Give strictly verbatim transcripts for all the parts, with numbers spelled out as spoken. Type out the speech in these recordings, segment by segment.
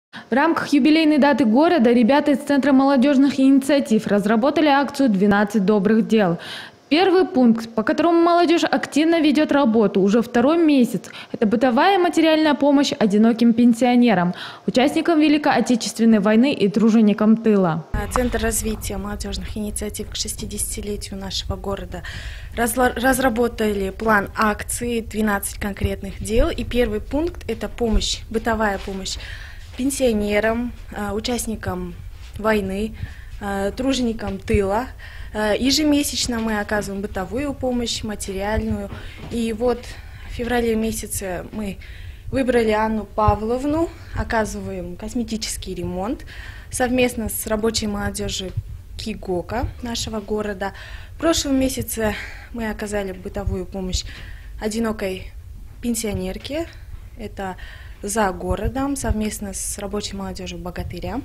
В рамках юбилейной даты города ребята из Центра молодежных инициатив разработали акцию «двенадцать добрых дел». Первый пункт, по которому молодежь активно ведет работу уже второй месяц, это бытовая и материальная помощь одиноким пенсионерам, участникам Великой Отечественной войны и труженикам тыла. Центр развития молодежных инициатив к шестидесятилетию нашего города разработали план акции «двенадцать конкретных дел». И первый пункт – это помощь, бытовая помощь пенсионерам, участникам войны, труженикам тыла. Ежемесячно мы оказываем бытовую помощь, материальную. И вот в феврале месяце мы выбрали Анну Павловну, оказываем косметический ремонт совместно с рабочей молодежью КИГОКа нашего города. В прошлом месяце мы оказали бытовую помощь одинокой пенсионерке, это за городом, совместно с рабочей молодежью Богатыря.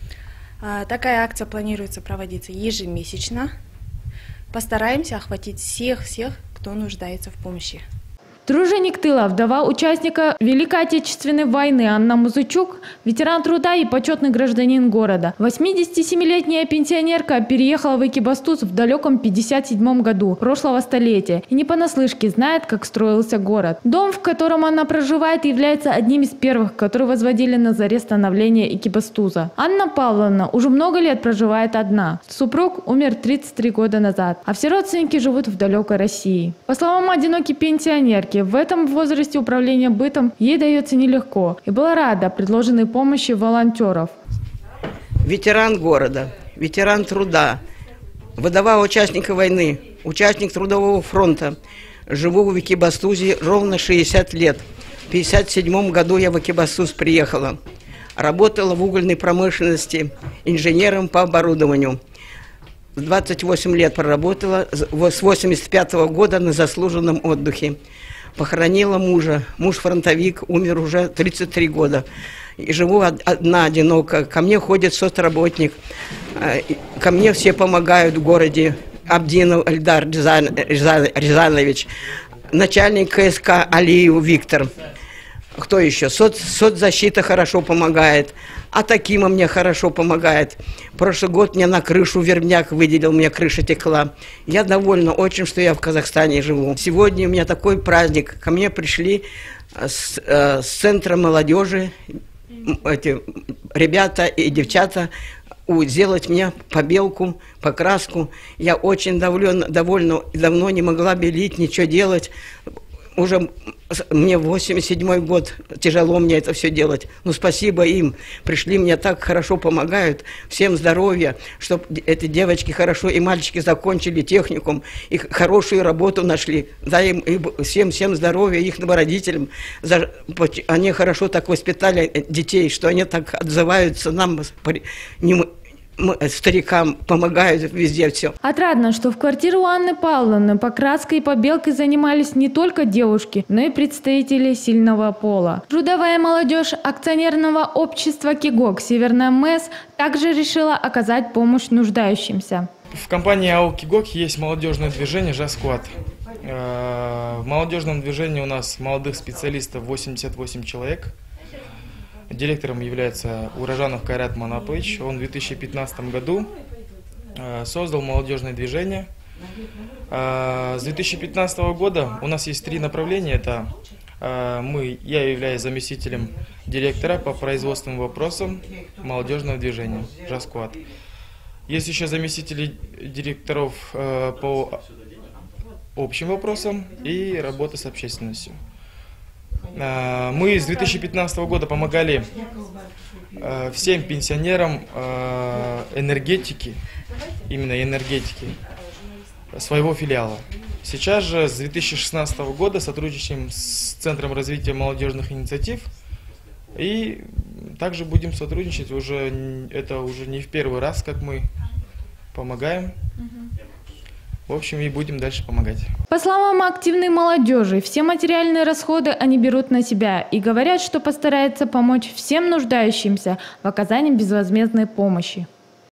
Такая акция планируется проводиться ежемесячно. Постараемся охватить всех-всех, кто нуждается в помощи. Труженик тыла, вдова участника Великой Отечественной войны Анна Музычук, ветеран труда и почетный гражданин города. восьмидесятисемилетняя пенсионерка переехала в Экибастуз в далеком пятьдесят седьмом году прошлого столетия и не понаслышке знает, как строился город. Дом, в котором она проживает, является одним из первых, которые возводили на заре становления Экибастуза. Анна Павловна уже много лет проживает одна. Супруг умер тридцать три года назад, а все родственники живут в далекой России. По словам одинокой пенсионерки, в этом возрасте управление бытом ей дается нелегко и была рада предложенной помощи волонтеров. Ветеран города, ветеран труда, вдова участника войны, участник трудового фронта. Живу в Экибастузе ровно шестьдесят лет. В пятьдесят седьмом году я в Экибастуз приехала. Работала в угольной промышленности инженером по оборудованию. двадцать восемь лет проработала, с восемьдесят пятого года на заслуженном отдыхе. Похоронила мужа. Муж фронтовик, умер уже тридцать три года. И живу одна, одиноко. Ко мне ходит соцработник. Ко мне все помогают в городе. Абдинов Эльдар Рязанович. Начальник КСК Алиев Виктор. Кто еще? Соц, соцзащита хорошо помогает. Атакима мне хорошо помогает. Прошлый год мне на крышу Вербняк выделил, у меня крыша текла. Я довольна очень, что я в Казахстане живу. Сегодня у меня такой праздник. Ко мне пришли с, э, с центра молодежи эти ребята и девчата сделать мне побелку, покраску. Я очень довольна, довольна, давно не могла белить, ничего делать. Уже мне восемьдесят седьмой год, тяжело мне это все делать. Но спасибо им. Пришли, мне так хорошо помогают. Всем здоровья, чтобы эти девочки хорошо и мальчики закончили техникум, и хорошую работу нашли. Дай им всем-всем здоровья, их родителям. Они хорошо так воспитали детей, что они так отзываются нам, старикам, помогают везде все. Отрадно, что в квартиру Анны Павловны покраской и побелкой занимались не только девушки, но и представители сильного пола. Трудовая молодежь акционерного общества КИГОК «Северная МЭС» также решила оказать помощь нуждающимся. В компании АО «КИГОК» есть молодежное движение «Жасквад». В молодежном движении у нас молодых специалистов восемьдесят восемь человек. Директором является Уражанов Кайрат Манапович. Он в две тысячи пятнадцатом году создал молодежное движение. С две тысячи пятнадцатого года у нас есть три направления. Это мы, я являюсь заместителем директора по производственным вопросам молодежного движения «Жасквад». Есть еще заместители директоров по общим вопросам и работа с общественностью. Мы с две тысячи пятнадцатого года помогали всем пенсионерам энергетики, именно энергетики, своего филиала. Сейчас же с две тысячи шестнадцатого года сотрудничаем с Центром развития молодежных инициатив и также будем сотрудничать. Уже это уже не в первый раз, как мы помогаем. В общем, и будем дальше помогать. По словам активной молодежи, все материальные расходы они берут на себя и говорят, что постараются помочь всем нуждающимся в оказании безвозмездной помощи.